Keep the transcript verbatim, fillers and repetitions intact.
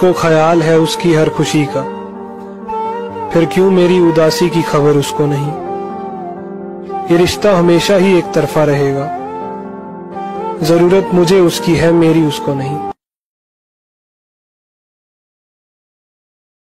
मुझको ख्याल है उसकी हर खुशी का, फिर क्यों मेरी उदासी की खबर उसको नहीं। ये रिश्ता हमेशा ही एक तरफा रहेगा, जरूरत मुझे उसकी है मेरी उसको नहीं।